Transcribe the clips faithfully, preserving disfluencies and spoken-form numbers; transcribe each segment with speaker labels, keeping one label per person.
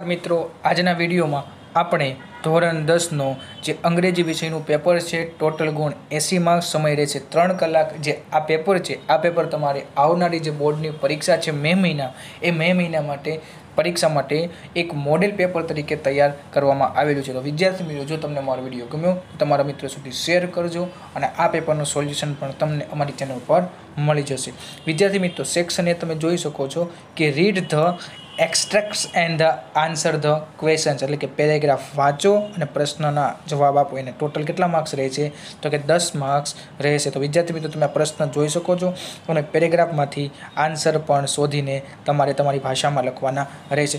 Speaker 1: મિત્રો આજના વિડીયોમાં આપણે ધોરણ દસનો જે અંગ્રેજી વિષયનું પેપર છે ટોટલ ગુણ એંસી માર્ક્સ સમય રહેશે ત્રણ કલાક જે આ પેપર છે આ પેપર તમારે આવનારી જે બોર્ડની પરીક્ષા છે મે મહિના એ મે મહિના માટે પરીક્ષા માટે એક મોડેલ પેપર તરીકે તૈયાર કરવામાં આવેલું છે. તો વિદ્યાર્થી મિત્રો જો તમને મારો વિડીયો ગમ્યો તો તમારા મિત્રો સુધી શેર કરજો અને આ પેપરનું સોલ્યુશન પણ તમને અમારી ચેનલ પર મળી જશે. વિદ્યાર્થી મિત્રો સેક્શન એ તમે જોઈ શકો છો કે read the extracts and the answer the questions એટલે કે પેરેગ્રાફ વાંચો અને પ્રશ્નના જવાબ આપો. એને ટોટલ કેટલા માર્ક્સ રહે છે તો કે દસ માર્ક્સ રહેશે. તો વિદ્યાર્થી મિત્રો તમે આ પ્રશ્ન જોઈ શકો છો અને પેરેગ્રાફમાંથી આન્સર પણ શોધીને તમારે તમારી ભાષામાં લખવાના રહેશે.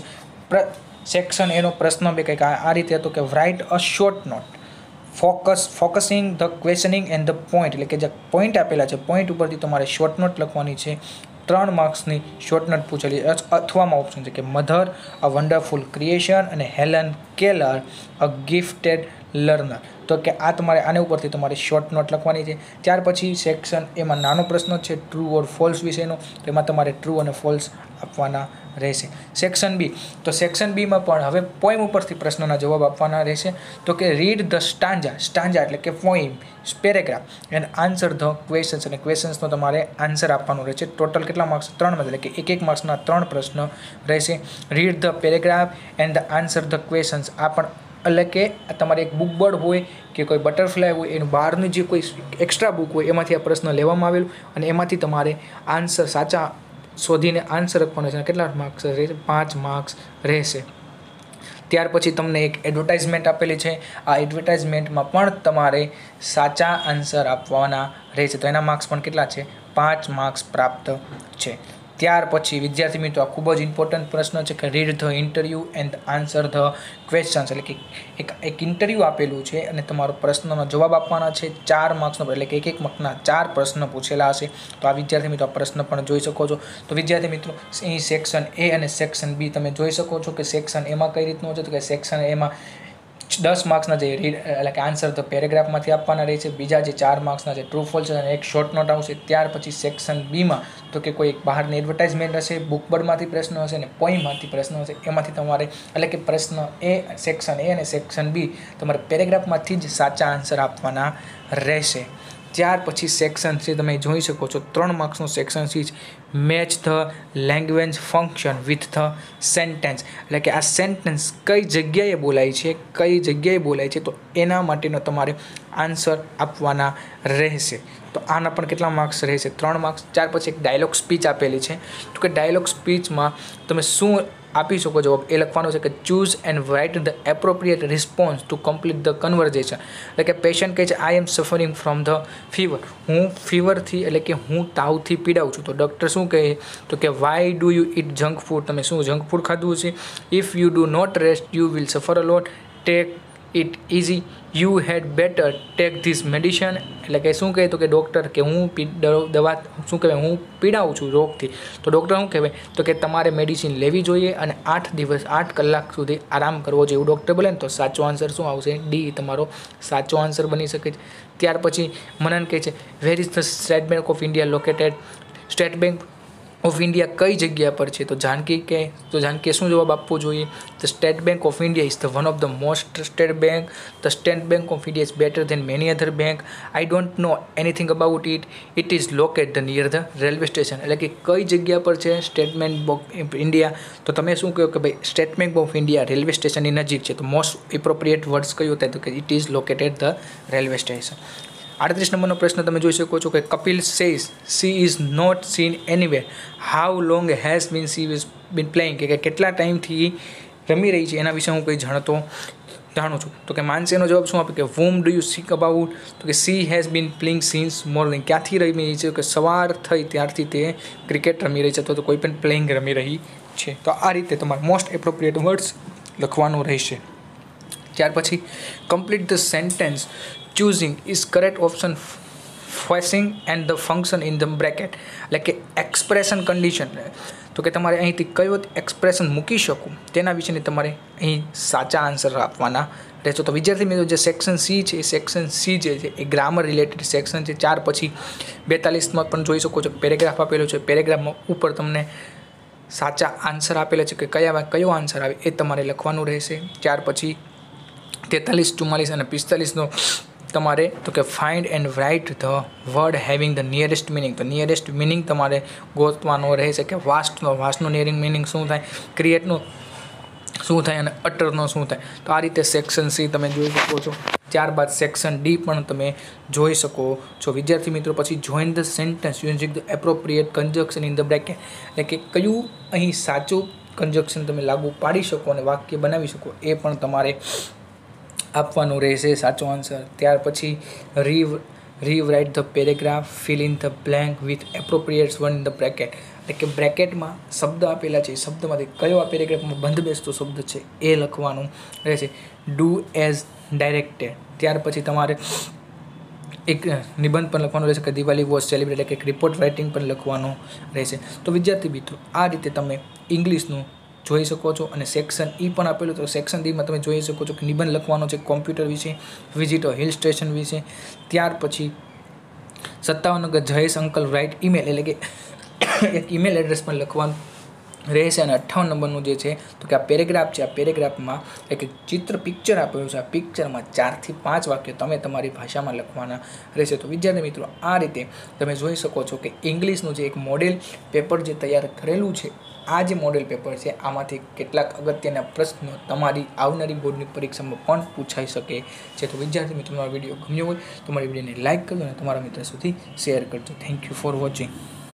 Speaker 1: સેક્શન એનો પ્રશ્ન બે કંઈક આ રીતે હતો કે write a short note focus focusing the questioning and the point એટલે કે જે પોઈન્ટ આપેલા છે પોઈન્ટ ઉપરથી તમારે શોર્ટ નોટ લખવાની છે. ત્રણ માર્ક્સની શોર્ટ નોટ પૂછેલી અથવામાં ઓપ્શન છે કે મધર અ વન્ડરફુલ ક્રિએશન અને Helen Keller a gifted learner. તો કે આ તમારે આને ઉપરથી તમારે શોર્ટ નોટ લખવાની છે. ત્યાર પછી સેક્શન એમાં નાનો પ્રશ્ન છે ટ્રુ ઓર ફોલ્સ વિશેનો, તેમાં તમારે ટ્રુ અને ફોલ્સ આપવાના રહેશે. સેક્શન બી તો સેક્શન બીમાં પણ હવે પોઈમ ઉપરથી પ્રશ્નોના જવાબ આપવાના રહેશે. તો કે રીડ ધ સ્ટાન્જા સ્ટાન્જા એટલે કે poem paragraph and answer the questions અને ક્વેશ્ચન્સનો તમારે આન્સર આપવાનો રહેશે. ટોટલ કેટલા માર્ક્સ ત્રણમાં એટલે કે એક એક માર્ક્સના ત્રણ પ્રશ્ન રહેશે. Read the paragraph and the answer the questions આ પણ એટલે કે તમારે એક બુક બર્ડ હોય કે કોઈ બટરફ્લાય હોય એનું બહારનું જે કોઈ એક્સ્ટ્રા બુક હોય એમાંથી આ પ્રશ્ન લેવામાં આવેલું અને એમાંથી તમારે આન્સર સાચા શોધીને આન્સર લખવાનો છે. કેટલા માર્ક્સ રહેશે? પાંચ માર્ક્સ રહેશે. ત્યાર પછી તમને એક એડવર્ટાઇઝમેન્ટ આપેલી છે. આ એડવર્ટાઇઝમેન્ટમાં પણ તમારે સાચા આન્સર આપવાના રહેશે. તો એના માર્ક્સ પણ કેટલા છે? પાંચ માર્ક્સ પ્રાપ્ત છે. ત્યાર પછી વિદ્યાર્થી મિત્રો આ ખૂબ જ ઇમ્પોર્ટન્ટ પ્રશ્ન છે કે read the interview and answer the questions એટલે કે એક એક ઇન્ટરવ્યૂ આપેલું છે અને તમારો પ્રશ્નનો જવાબ આપવાના છે. ચાર માર્ક્સનો એટલે કે એક એક માર્ક્સના ચાર પ્રશ્ન પૂછેલા હશે. તો આ વિદ્યાર્થી મિત્રો આ પ્રશ્ન પણ જોઈ શકો છો. તો વિદ્યાર્થી મિત્રો અહીં સેક્શન એ અને સેક્શન બી તમે જોઈ શકો છો કે સેક્શન એમાં કઈ રીતનું છે તો કે સેક્શન એમાં દસ માર્ક્સના જે રીડ એટલે કે આન્સર ધ પેરેગ્રાફમાંથી આપવાના રહે છે. બીજા જે ચાર માર્ક્સના જે ટ્રુ ફોલ્સ અને એક શોર્ટ નોટ આવશે. ત્યાર પછી સેક્શન બીમાં તો કે કોઈ એક બહારની એડવર્ટાઇઝમેન્ટ હશે, બુક બર્ડમાંથી પ્રશ્ન હશે અને પોઈમમાંથી પ્રશ્ન હશે. એમાંથી તમારે એટલે કે પ્રશ્ન એ સેક્શન એ અને સેક્શન બી તમારે પેરેગ્રાફમાંથી જ સાચા આન્સર આપવાના રહેશે. ત્યાર પછી સેક્શન સી તમે જોઈ શકો છો ત્રણ માર્ક્સનું સેક્શન સી છે match the language function with the sentence એટલે કે આ સેન્ટેન્સ કઈ જગ્યાએ બોલાય છે કઈ જગ્યાએ બોલાય છે તો એના માટેનો તમારે આન્સર આપવાના રહેશે. તો આના પણ કેટલા માર્ક્સ રહેશે? ત્રણ માર્ક્સ. ત્યાર પછી એક ડાયલોગ સ્પીચ આપેલી છે તો કે ડાયલોગ સ્પીચમાં તમે શું આપી શકો જવાબ એ લખવાનો છે કે choose and write the appropriate response to complete the conversation એટલે કે પેશન્ટ કહે છે I am suffering from the fever હું ફીવરથી એટલે કે હું તાવથી પીડાઉં છું. તો ડૉક્ટર શું કહે તો કે why do you eat junk food તમે શું જંક ફૂડ ખાધું છે? If you do not rest you will suffer a lot take it easy you had better take this medicine એટલે કે શું કહે તો કે ડૉક્ટર કે હું દવા શું કહેવાય હું પીડાઉં છું રોગથી. તો ડૉક્ટર શું કહેવાય તો કે તમારે મેડિસિન લેવી જોઈએ અને આઠ દિવસ આઠ કલાક સુધી આરામ કરવો જોઈએ એવું ડૉક્ટર બોલે ને તો સાચો આન્સર શું આવશે? ડી તમારો સાચો આન્સર બની શકે છે. ત્યાર પછી મનન કહે છે where is the State Bank of India located State Bank of India કઈ જગ્યા પર છે? તો જાનકી કે તો જાનકીએ શું જવાબ આપવો જોઈએ? The State Bank of India is the one of the most trusted bank. The State Bank of India is better than many other bank. I don't know anything about it. It is locate the near the railway station એટલે કે કઈ જગ્યા પર છે state Bank of India? તો તમે શું કહો કે ભાઈ State Bank of India railway સ્ટેશનની નજીક છે. તો મોસ્ટ એપ્રોપ્રિએટ વર્ડ્સ કયું થાય તો કે it is located the railway station. આડત્રીસ નંબરનો પ્રશ્ન તમે જોઈ શકો છો કે Kapil says she is not seen anywhere how long has been she is been playing કે કેટલા ટાઈમથી રમી રહી છે એના વિશે હું કંઈ જાણતો જાણું છું. તો કે માનસીનો જવાબ શું આપે કે whom do you seek about તો કે she has been playing since morning ક્યાંથી રમી રહી છે કે સવાર થઈ ત્યારથી તે ક્રિકેટ રમી રહી છે તો કોઈ પણ પ્લેઇંગ રમી રહી છે. તો આ રીતે તમારે મોસ્ટ એપ્રોપ્રિએટ વર્ડ્સ લખવાનું રહેશે. ત્યાર પછી complete the sentence choosing is correct option facing and the function in the bracket એટલે કે એક્સપ્રેશન કન્ડિશન તો કે તમારે અહીંથી કયો એક્સપ્રેશન મૂકી શકું તેના વિશેની તમારે અહીં સાચા આન્સર આપવાના રહેશે. તો વિદ્યાર્થી મિત્રો જે સેક્શન સી છે એ સેક્શન સી જે છે એ ગ્રામર રિલેટેડ સેક્શન છે. ચાર પછી બેતાલીસમાં પણ જોઈ શકો છો પેરેગ્રાફ આપેલો છે. પેરેગ્રાફમાં ઉપર તમને સાચા આન્સર આપેલા છે કે કયામાં કયો આન્સર આવે એ તમારે લખવાનું રહેશે. ત્યાર પછી તેતાલીસ, ચુમ્માલીસ અને પિસ્તાલીસનો તમારે તો કે find and write the word having the nearest meaning. તો નિયરેસ્ટ મિનિંગ તમારે ગોતવાનો રહેશે કે વાસ્ટનો વાસ્ટનો નિયરિંગ મિનિંગ શું થાય, ક્રિએટનો શું થાય અને અટરનો શું થાય. તો આ રીતે સેક્શન સી તમે જોઈ શકો છો. ત્યારબાદ સેક્શન ડી પણ તમે જોઈ શકો છો. વિદ્યાર્થી મિત્રો પછી join the sentence using the appropriate conjunction in the bracket, એટલે કે કયું અહીં સાચું કન્જક્શન તમે લાગુ પાડી શકો અને વાક્ય બનાવી શકો એ પણ તમારે આપવાનું રહેશે સાચો આન્સર. ત્યાર પછી re rewrite the paragraph, fill in the blank with appropriate one in the bracket, એટલે કે બ્રેકેટમાં શબ્દ આપેલા છે, શબ્દમાંથી કયો આ પેરેગ્રાફમાં બંધ બેસતો શબ્દ છે એ લખવાનું રહેશે. Do as directed. ત્યાર પછી તમારે એક નિબંધ પણ લખવાનું રહેશે કે દિવાળી વોઝ સેલિબ્રેટ, એટલે કે રિપોર્ટ રાઇટિંગ પણ લખવાનું રહેશે. તો વિદ્યાર્થી મિત્રો આ રીતે તમે ઇંગ્લિશનું જોઈ શકો છો. અને સેક્શન ઈ પણ આપેલું, તો સેક્શન ડીમાં તમે જોઈ શકો છો કે નિબંધ લખવાનો છે કોમ્પ્યુટર વિશે, વિઝિટ હિલ સ્ટેશન વિશે. ત્યાર પછી સત્તાવન નંબર જયેશ અંકલ રાઇટ ઈમેલ, એટલે કે એક ઈમેલ એડ્રેસ પણ લખવાનું રહેશે. અને અઠ્ઠાવન નંબરનું જે છે તો કે આ પેરેગ્રાફ છે, આ પેરેગ્રાફમાં એક ચિત્ર પિક્ચર આપેલું છે, આ પિક્ચરમાં ચારથી પાંચ વાક્ય તમે તમારી ભાષામાં લખવાના રહેશે. તો વિદ્યાર્થી મિત્રો આ રીતે તમે જોઈ શકો છો કે ઇંગ્લિશનું જે એક મોડેલ પેપર જે તૈયાર કરેલું છે, આ જે મોડેલ પેપર છે આમાંથી કેટલાક અગત્યના પ્રશ્નો તમારી આવનારી બોર્ડની પરીક્ષામાં પણ પૂછાઈ શકે છે. તો વિદ્યાર્થી મિત્રો આ વિડીયો ગમ્યો હોય તો મારી વિડીયોને લાઇક કરજો અને તમારા મિત્રો સુધી શેર કરજો. Thank you for watching.